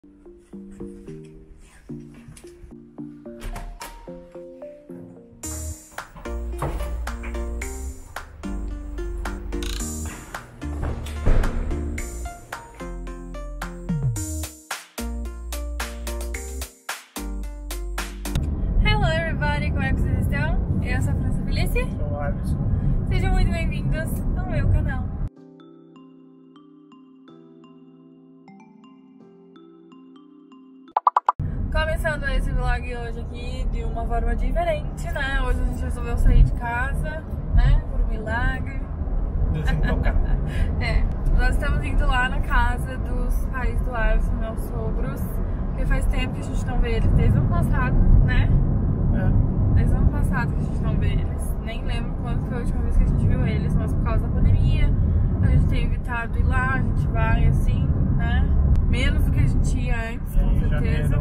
Hello everybody, como é que vocês estão? Eu sou a França Felice. Sou o Alisson. Sejam muito bem-vindos ao meu canal. Começando esse vlog hoje aqui de uma forma diferente, né? Hoje a gente resolveu sair de casa, né? Por um milagre. Desembocado. Nós estamos indo lá na casa dos pais do Alisson, meus sogros, porque faz tempo que a gente não vê eles, desde o ano passado, né? Desde o ano passado que a gente não vê eles. Nem lembro quando foi a última vez que a gente viu eles, mas por causa da pandemia a gente tem evitado ir lá, a gente vai assim, né? Menos do que a gente ia antes, com certeza.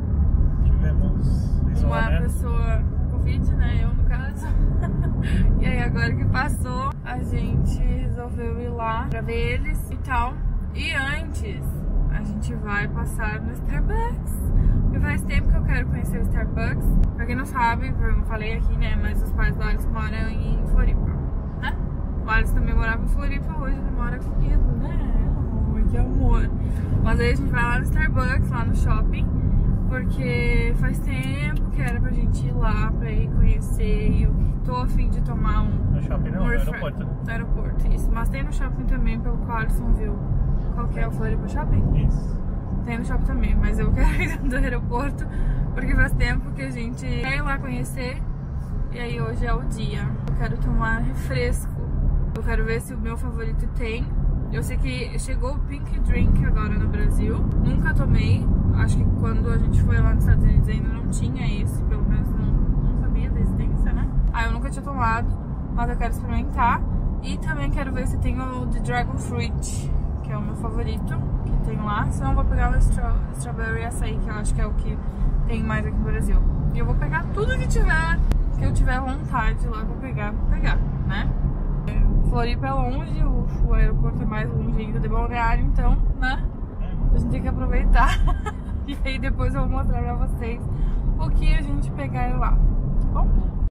Tivemos Uma pessoa com Covid, né? Eu no caso. E aí agora que passou, a gente resolveu ir lá pra ver eles e tal. E antes, a gente vai passar no Starbucks. Porque faz tempo que eu quero conhecer o Starbucks. Pra quem não sabe, eu não falei aqui, né? Mas os pais do Alisson moram em Floripa, né? O Alisson também morava em Floripa, hoje ele mora comigo, né? Ai, que amor. Mas aí a gente vai lá no Starbucks, lá no shopping. Porque faz tempo que era pra gente ir lá, pra ir conhecer. E eu tô a fim de tomar um... No shopping não, no aeroporto. No aeroporto, isso. Mas tem no shopping também, pelo que o Alisson viu. Qual que é o Floripa Shopping? Isso. Tem no shopping também, mas eu quero ir do aeroporto. Porque faz tempo que a gente quer ir lá conhecer. E aí hoje é o dia. Eu quero tomar refresco. Eu quero ver se o meu favorito tem. Eu sei que chegou o Pink Drink agora no Brasil. Nunca tomei. Acho que quando a gente foi lá nos Estados Unidos ainda não tinha esse. Pelo menos não sabia da existência, né? Eu nunca tinha tomado, mas eu quero experimentar. E também quero ver se tem o de Dragon Fruit, que é o meu favorito, que tem lá. Senão eu vou pegar o Strawberry Açaí, que eu acho que é o que tem mais aqui no Brasil. E eu vou pegar tudo que eu tiver vontade lá, vou pegar, né? Floripa é longe, o aeroporto é mais longe ainda de Balneário, então, né? A gente tem que aproveitar. E aí depois eu vou mostrar pra vocês o que a gente pegar lá, tá bom?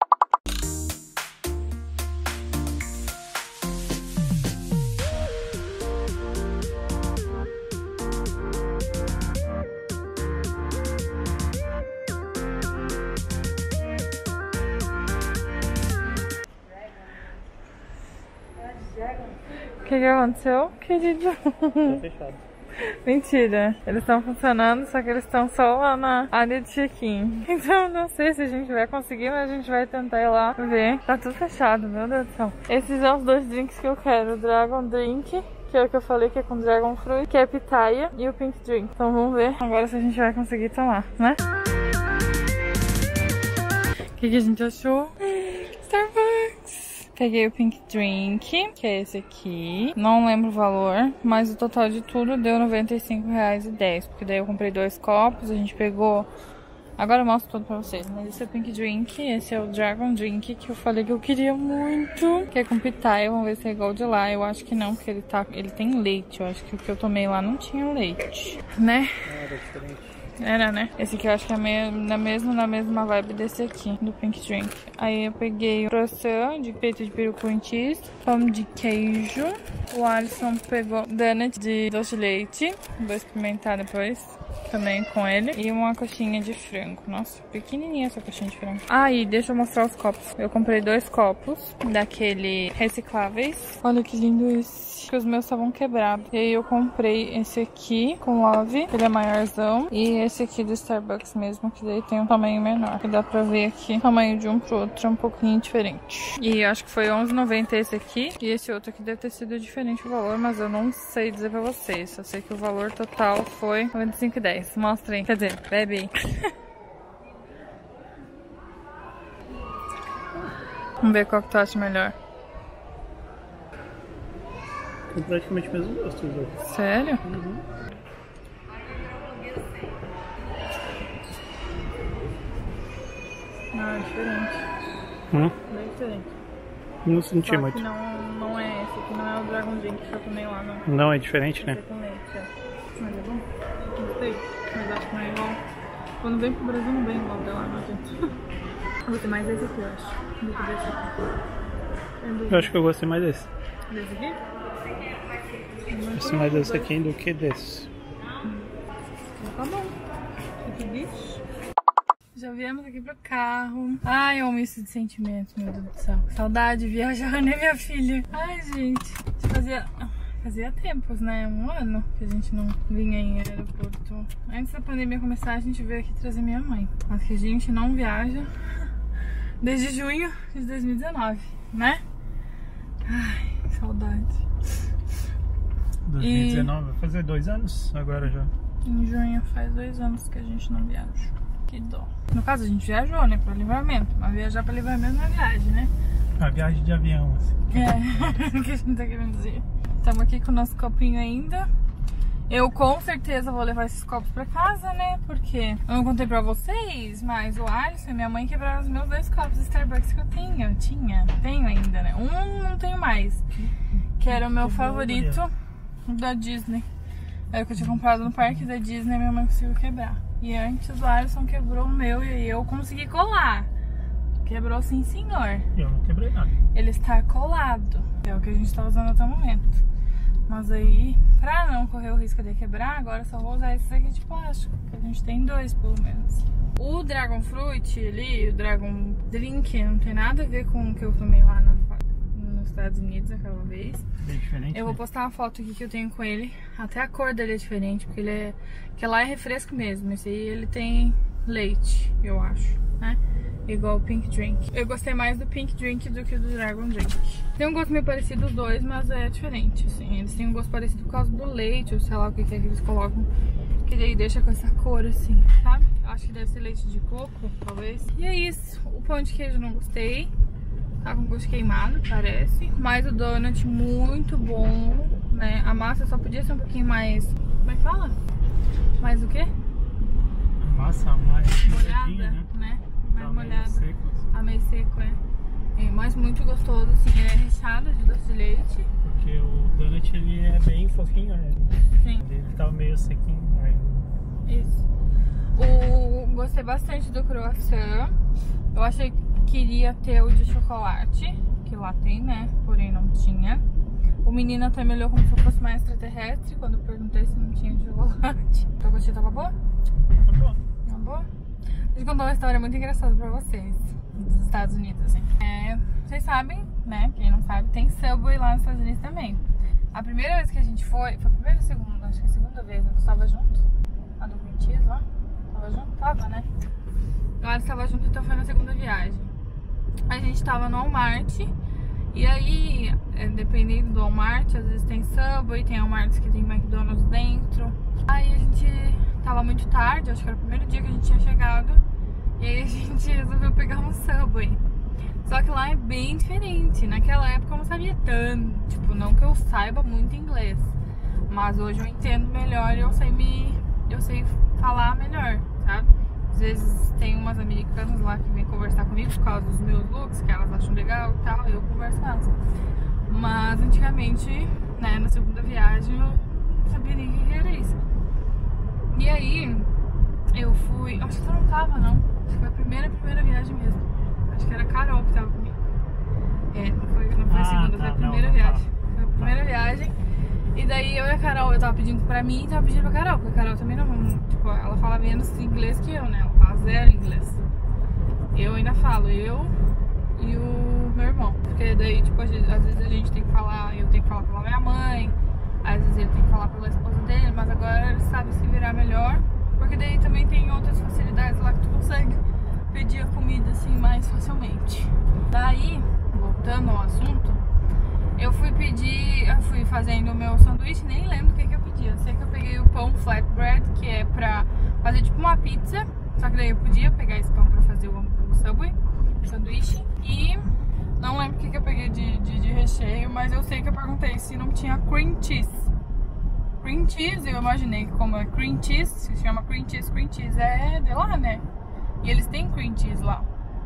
O que aconteceu, querido? Tá fechado. Mentira, eles estão funcionando, só que eles estão só lá na área de check-in. Então não sei se a gente vai conseguir, mas a gente vai tentar ir lá ver. Tá tudo fechado, meu Deus do céu. Esses são os dois drinks que eu quero. O Dragon Drink, que é o que eu falei que é com Dragon Fruit, que é Pitaya, e o Pink Drink. Então vamos ver agora se a gente vai conseguir tomar, né? O que a gente achou? Starbucks! Peguei o Pink Drink, que é esse aqui. Não lembro o valor, mas o total de tudo deu R$95,10. Porque daí eu comprei 2 copos, a gente pegou... Agora eu mostro tudo pra vocês. Mas esse é o Pink Drink, esse é o Dragon Drink, que eu falei que eu queria muito. Que é com pitaya, vamos ver se é igual de lá. Eu acho que não, porque ele tem leite. Eu acho que o que eu tomei lá não tinha leite, né? Era diferente. Era, né? Esse aqui eu acho que é na mesma vibe desse aqui, do Pink Drink. Aí eu peguei o croissant de peito de peru com cheese, pão de queijo. O Alisson pegou donut de doce de leite. Vou experimentar depois também com ele. E uma coxinha de frango. Nossa, pequenininha essa coxinha de frango. E deixa eu mostrar os copos. Eu comprei 2 copos daquele recicláveis. Olha que lindo esse. Que os meus estavam quebrados. E aí eu comprei esse aqui com Love, ele é maiorzão. E esse aqui do Starbucks mesmo, que daí tem um tamanho menor. Que dá pra ver aqui, o tamanho de um pro outro é um pouquinho diferente. E acho que foi R$11,90 esse aqui. E esse outro aqui deve ter sido diferente o valor, mas eu não sei dizer pra vocês. Só sei que o valor total foi R$95,10. Mostra aí. Quer dizer, bebe aí. Vamos ver qual que tu acha melhor. Tem praticamente o mesmo gosto, os outros. Sério? Uhum. É diferente. Bem diferente. Não senti Só muito. Que não é esse aqui, não é o Dragon Drink que eu tomei lá, não. Não, é diferente, né? Esse é com leite, é. Mas é bom? Gostei. Mas acho que não é igual. Quando vem pro Brasil não vem igual de lá, não adianta. Eu gostei mais desse aqui, eu acho. Do que desse aqui. Eu acho que eu gostei mais desse. Desse aqui? Gostei mais desse aqui do que desse. Tá bom. Que bicho. Já viemos aqui pro carro. Ai, eu amo isso de sentimentos, meu Deus do céu. Saudade de viajar, né, minha filha? Ai, gente. Fazia tempos, né? 1 ano que a gente não vinha em aeroporto. Antes da pandemia começar, a gente veio aqui trazer minha mãe. Mas que a gente não viaja desde junho de 2019, né? Ai, saudade. 2019, vai fazer 2 anos agora já. Em junho faz 2 anos que a gente não viaja. Que dó. No caso, a gente viajou, né, pra Livramento. Mas viajar pra Livramento não é viagem, né? A viagem de avião, assim. É, o que a gente tá querendo dizer. Estamos aqui com o nosso copinho ainda. Eu com certeza vou levar esses copos pra casa, né? Porque eu não contei pra vocês, mas o Alisson e minha mãe quebraram os meus 2 copos de Starbucks que eu tenho ainda, né? Um não tenho mais, que era o meu favorito da Disney. Era o que eu tinha comprado no parque da Disney e minha mãe conseguiu quebrar. E antes o Alisson quebrou o meu e eu consegui colar. Quebrou sim, senhor. Eu não quebrei nada. Ele está colado. É o que a gente tá usando até o momento. Mas aí, pra não correr o risco de quebrar, agora eu só vou usar esses aqui de plástico. Que a gente tem 2 pelo menos. O Dragon Fruit ali, o Dragon Drink, não tem nada a ver com o que eu tomei lá nos Estados Unidos aquela vez. É diferente, eu vou postar uma foto aqui que eu tenho com ele. Até a cor dele é diferente, porque ele é... que lá é refresco mesmo. Esse aí ele tem leite, eu acho, né? Igual o Pink Drink. Eu gostei mais do Pink Drink do que do Dragon Drink. Tem um gosto meio parecido os dois, mas é diferente, assim. Eles têm um gosto parecido por causa do leite, ou sei lá o que é que eles colocam, que daí deixa com essa cor assim, sabe? Acho que deve ser leite de coco, talvez. E é isso. O pão de queijo não gostei. Tá com gosto queimado, parece. Mas o donut muito bom, né? A massa só podia ser um pouquinho mais... como é que fala? Mais o quê? A massa mais molhada, né? Mais molhada. Seco, assim. A meio seco, mas muito gostoso, assim. Ele é recheado de doce de leite. Porque o donut, ele é bem fofinho, né? Sim. Ele tava meio sequinho, né? Isso. Gostei bastante do croissant. Eu achei que iria ter o de chocolate, que lá tem, né? Porém não tinha. O menino até me olhou como se eu fosse mais extraterrestre quando eu perguntei se não tinha de chocolate. A gostinha tava boa? Tá bom. Tá boa? Deixa eu contar uma história muito engraçada pra vocês, dos Estados Unidos, assim. Vocês sabem, né? Quem não sabe, tem Subway lá nos Estados Unidos também. A primeira vez que a gente foi a primeira ou segunda? Acho que a segunda vez, né? Você tava junto? A do Green Cheese lá? Tava junto? Tava, né? Ela estava junto, então foi na segunda viagem. A gente tava no Walmart. E aí, dependendo do Walmart, às vezes tem Subway, tem Walmarts que tem McDonald's dentro. Aí a gente tava muito tarde, acho que era o primeiro dia que a gente tinha chegado. E aí a gente resolveu pegar um Subway. Só que lá é bem diferente. Naquela época eu não sabia tanto, tipo, não que eu saiba muito inglês. Mas hoje eu entendo melhor e eu sei falar melhor, sabe? Às vezes tem umas americanas lá que vêm conversar comigo por causa dos meus looks, que elas acham legal e tal, e eu converso com elas. Mas antigamente, né, na segunda viagem eu não sabia nem o que era isso. E aí, eu fui... acho que tu não tava, não. Acho que foi a primeira viagem mesmo. Acho que era a Carol que tava comigo. Não foi a segunda, foi a primeira viagem. Foi a primeira viagem. E daí eu e a Carol, eu tava pedindo pra mim e tava pedindo pra Carol, porque a Carol também não... tipo, ela fala menos inglês que eu, né? Ela fala 0 inglês. Eu ainda falo, eu e o meu irmão. Porque daí, tipo, às vezes a gente tem que falar, eu tenho que falar pela minha mãe, às vezes ele tem que falar pela esposa dele, mas agora ele sabe se virar melhor. Porque daí também tem outras facilidades lá que tu consegue pedir a comida assim mais facilmente. Daí, voltando ao assunto, eu fui fazendo o meu sanduíche, nem lembro o que eu pedi. Eu sei que eu peguei o pão flatbread, que é pra fazer tipo uma pizza. Só que daí eu podia pegar esse pão pra fazer o Subway, o sanduíche. E não lembro o que eu peguei de recheio, mas eu sei que eu perguntei se não tinha cream cheese. Cream cheese, eu imaginei que como é cream cheese, se chama cream cheese é de lá, né? E eles têm cream cheese lá,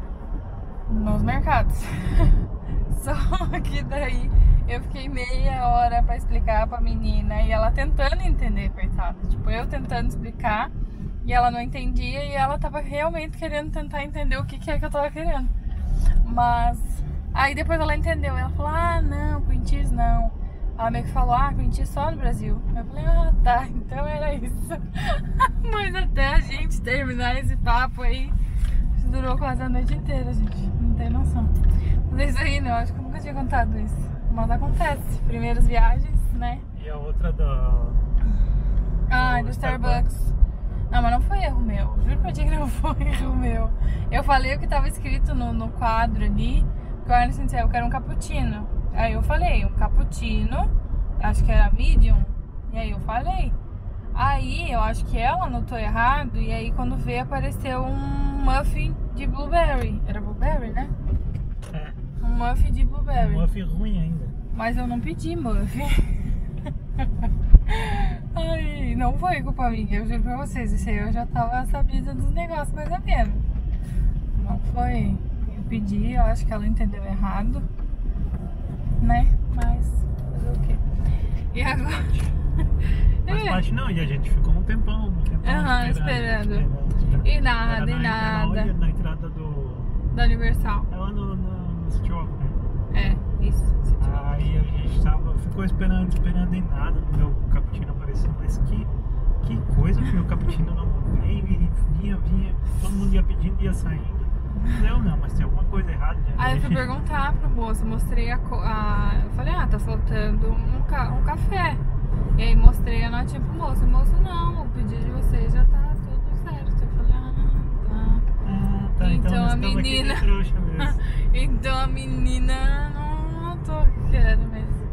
nos mercados. Só que daí eu fiquei meia hora pra explicar pra menina e ela tentando entender, coitada. Tipo, eu tentando explicar E ela não entendia e ela tava realmente querendo tentar entender o que é que eu tava querendo. Mas aí depois ela entendeu. Ela falou, ah, não, cream cheese não. Ela meio que falou, ah, cream cheese só no Brasil. Eu falei, ah, tá, então era isso. Mas até a gente terminar esse papo aí, durou quase a noite inteira, gente. Não tem noção. Mas é isso aí, né? Eu acho que eu nunca tinha contado isso. Mas acontece. Primeiras viagens, né? E a outra do Starbucks. Não, mas não foi erro meu. Juro pra ti que não foi erro meu. Eu falei o que tava escrito no quadro ali. Que o Anderson disse, eu quero um cappuccino. Aí eu falei, um cappuccino. Acho que era medium. E aí eu falei. Aí eu acho que ela anotou errado. E aí quando veio apareceu um muffin de blueberry. Era blueberry, né? É. Um muffin de blueberry. Um muffin ruim ainda. Mas eu não pedi muffin. Ai, não foi culpa minha, eu juro pra vocês. Isso aí eu já tava sabida dos negócios mais ou menos. Não foi. Eu pedi, eu acho que ela entendeu errado. Né? Mas fazer o quê? E agora? Faz parte não, e a gente ficou um tempão esperando. E nada, e nada. Na entrada do Universal. Ela no City Walk, né? É, isso. Aí a gente ficou esperando e nada. O meu cappuccino apareceu, mas que coisa que o cappuccino não veio e vinha, todo mundo ia pedindo e ia saindo. Não, mas tem alguma coisa errada, né? Aí eu fui perguntar pro moço, mostrei eu falei, tá faltando um café. E aí mostrei a notinha pro moço. O moço, não, o pedido de vocês já tá tudo certo. Eu falei, tá. Então a menina. Então a menina não tô querendo mesmo.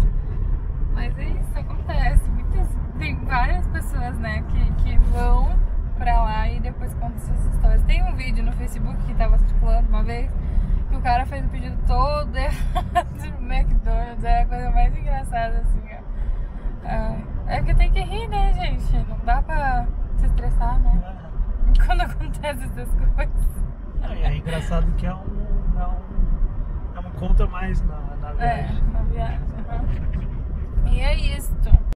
Mas é isso, acontece. Tem várias pessoas, né, que vão pra lá e depois contam essas histórias. Tem um vídeo no Facebook que tava circulando uma vez que o cara fez o pedido todo errado no McDonald's. É a coisa mais engraçada, assim, ó. É porque tem que rir, né, gente? Não dá pra se estressar, né? Quando acontece essas coisas. É engraçado que é uma conta mais na viagem. Na viagem. E é isso.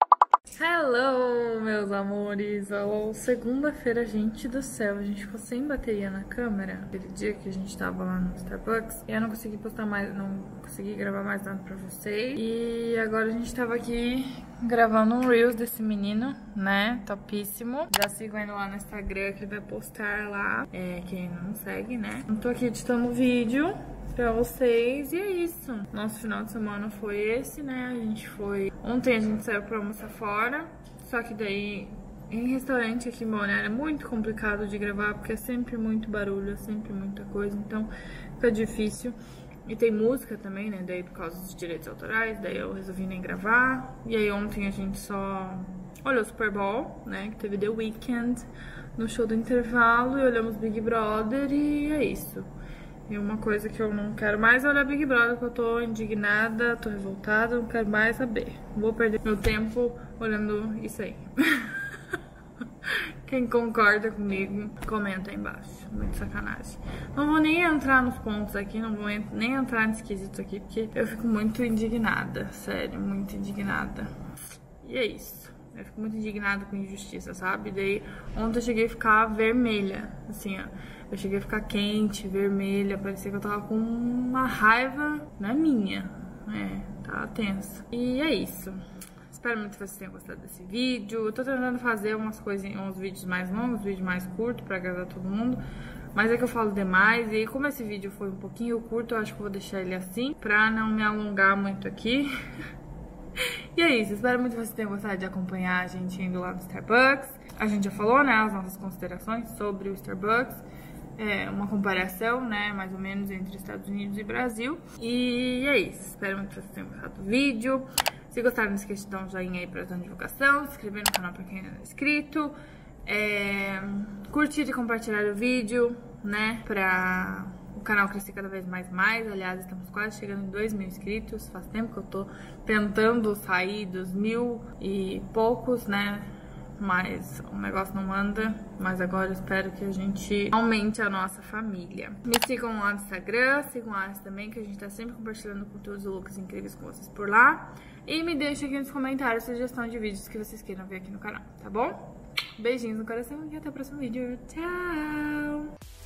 Hello, meus amores. Segunda-feira, gente do céu. A gente ficou sem bateria na câmera. Aquele dia que a gente tava lá no Starbucks. E eu não consegui postar mais, não consegui gravar mais nada pra vocês. E agora a gente tava aqui gravando um Reels desse menino, né? Topíssimo. Já sigam ele lá no Instagram que ele vai postar lá. Quem não segue, né? Eu tô aqui editando o vídeo pra vocês e é isso. Nosso final de semana foi esse, né? Ontem a gente saiu pra almoçar fora. Só que daí em restaurante aqui em Balneário é muito complicado de gravar, porque é sempre muito barulho, é sempre muita coisa, então fica difícil. E tem música também, né? Daí por causa dos direitos autorais, daí eu resolvi nem gravar. E aí ontem a gente só olhou o Super Bowl, né? Que teve The Weeknd no show do intervalo, e olhamos Big Brother e é isso. E uma coisa que eu não quero mais é olhar Big Brother, porque eu tô indignada, tô revoltada, não quero mais saber. Vou perder meu tempo olhando isso aí. Quem concorda comigo, comenta aí embaixo. Muito sacanagem. Não vou nem entrar nos pontos aqui, não vou nem entrar nesse quesito aqui, porque eu fico muito indignada. Sério, muito indignada. E é isso. Eu fico muito indignada com injustiça, sabe? Daí, ontem eu cheguei a ficar vermelha, assim, ó. Eu cheguei a ficar quente, vermelha, parecia que eu tava com uma raiva na minha. Tava tensa. E é isso. Espero muito que vocês tenham gostado desse vídeo. Eu tô tentando fazer uns vídeos mais longos, vídeos mais curtos pra agradar todo mundo. Mas é que eu falo demais. E como esse vídeo foi um pouquinho curto, eu acho que eu vou deixar ele assim, pra não me alongar muito aqui. E é isso, espero muito que vocês tenham gostado de acompanhar a gente indo lá no Starbucks. A gente já falou, né, as nossas considerações sobre o Starbucks. Uma comparação, né, mais ou menos entre Estados Unidos e Brasil. E é isso, espero muito que vocês tenham gostado do vídeo. Se gostaram, não esqueça de dar um joinha aí pra ajudar na divulgação, se inscrever no canal pra quem ainda não é inscrito, curtir e compartilhar o vídeo, né, pra o canal crescer cada vez mais. Aliás, estamos quase chegando em 2.000 inscritos. Faz tempo que eu tô tentando sair dos 1.000 e poucos, né? Mas o negócio não anda. Mas agora eu espero que a gente aumente a nossa família. Me sigam lá no Instagram, sigam lá também, que a gente tá sempre compartilhando conteúdos e looks incríveis com vocês por lá. E me deixem aqui nos comentários sugestão de vídeos que vocês queiram ver aqui no canal, tá bom? Beijinhos no coração e até o próximo vídeo. Tchau!